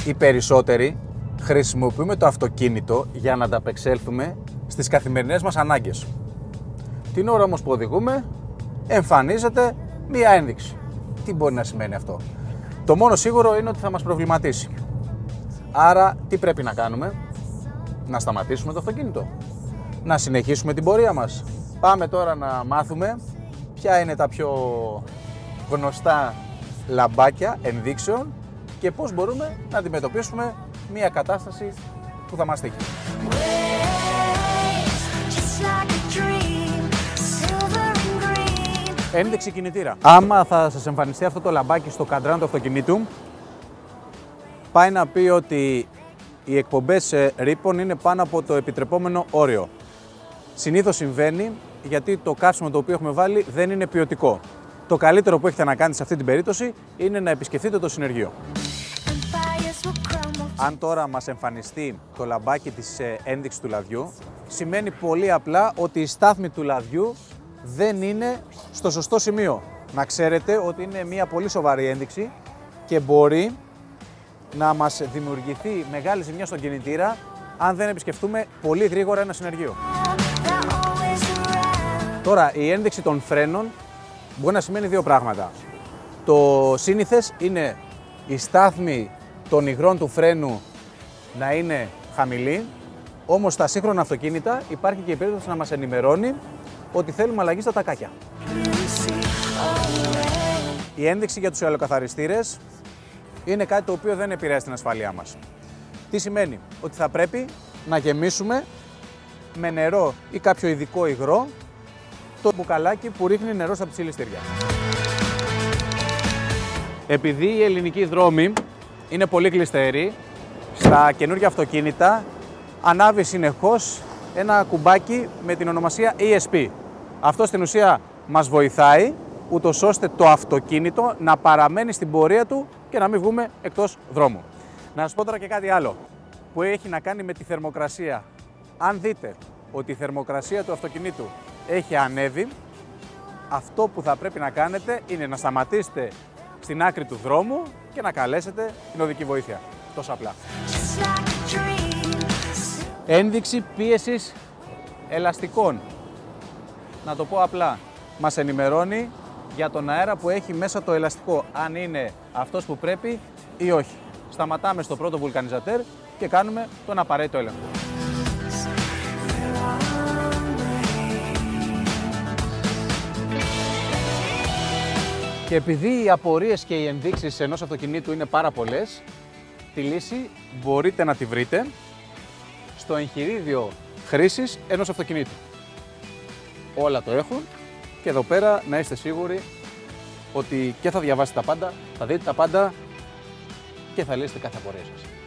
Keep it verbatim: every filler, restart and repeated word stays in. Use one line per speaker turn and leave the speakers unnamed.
Οι περισσότεροι χρησιμοποιούμε το αυτοκίνητο για να ανταπεξέλθουμε στις καθημερινές μας ανάγκες. Την ώρα όμως που οδηγούμε, εμφανίζεται μία ένδειξη. Τι μπορεί να σημαίνει αυτό? Το μόνο σίγουρο είναι ότι θα μας προβληματίσει. Άρα, τι πρέπει να κάνουμε? Να σταματήσουμε το αυτοκίνητο? Να συνεχίσουμε την πορεία μας? Πάμε τώρα να μάθουμε ποια είναι τα πιο γνωστά λαμπάκια ενδείξεων και πώς μπορούμε να αντιμετωπίσουμε μία κατάσταση που θα μας τύχει. Ένδειξη κινητήρα. Άμα θα σας εμφανιστεί αυτό το λαμπάκι στο καντράν του αυτοκινήτου, πάει να πει ότι οι εκπομπές ρήπων είναι πάνω από το επιτρεπόμενο όριο. Συνήθως συμβαίνει γιατί το καύσιμο το οποίο έχουμε βάλει δεν είναι ποιοτικό. Το καλύτερο που έχετε να κάνετε σε αυτή την περίπτωση είναι να επισκεφτείτε το συνεργείο. Αν τώρα μας εμφανιστεί το λαμπάκι της ένδειξης του λαδιού, σημαίνει πολύ απλά ότι η στάθμη του λαδιού δεν είναι στο σωστό σημείο. Να ξέρετε ότι είναι μια πολύ σοβαρή ένδειξη και μπορεί να μας δημιουργηθεί μεγάλη ζημιά στον κινητήρα αν δεν επισκεφτούμε πολύ γρήγορα ένα συνεργείο. Τώρα, η ένδειξη των φρένων μπορεί να σημαίνει δύο πράγματα. Το σύνηθες είναι η στάθμη των υγρών του φρένου να είναι χαμηλή, όμως στα σύγχρονα αυτοκίνητα υπάρχει και η περίπτωση να μας ενημερώνει ότι θέλουμε αλλαγή στα τακάκια. Η ένδειξη για τους αεροκαθαριστήρες είναι κάτι το οποίο δεν επηρεάζει την ασφάλειά μας. Τι σημαίνει? Ότι θα πρέπει να γεμίσουμε με νερό ή κάποιο ειδικό υγρό το μπουκαλάκι που ρίχνει νερό στα ψιλιστήρια. Επειδή οι ελληνικοί δρόμοι είναι πολύ κλειστεροί, στα καινούργια αυτοκίνητα ανάβει συνεχώς ένα κουμπάκι με την ονομασία ι ες πι. Αυτό στην ουσία μας βοηθάει ούτως ώστε το αυτοκίνητο να παραμένει στην πορεία του και να μην βγούμε εκτός δρόμου. Να σας πω τώρα και κάτι άλλο που έχει να κάνει με τη θερμοκρασία. Αν δείτε ότι η θερμοκρασία του αυτοκινήτου έχει ανέβει, αυτό που θα πρέπει να κάνετε είναι να σταματήσετε στην άκρη του δρόμου και να καλέσετε την οδική βοήθεια. Τόσο απλά. Ένδειξη πίεσης ελαστικών. Να το πω απλά, μας ενημερώνει για τον αέρα που έχει μέσα το ελαστικό, αν είναι αυτός που πρέπει ή όχι. Σταματάμε στο πρώτο βουλκανιζατέρ και κάνουμε τον απαραίτητο έλεγχο. Και επειδή οι απορίες και οι ενδείξεις ενός αυτοκινήτου είναι πάρα πολλές, τη λύση μπορείτε να τη βρείτε στο εγχειρίδιο χρήσης ενός αυτοκινήτου. Όλα το έχουν και εδώ πέρα να είστε σίγουροι ότι και θα διαβάσετε τα πάντα, θα δείτε τα πάντα και θα λύσετε κάθε απορία σας.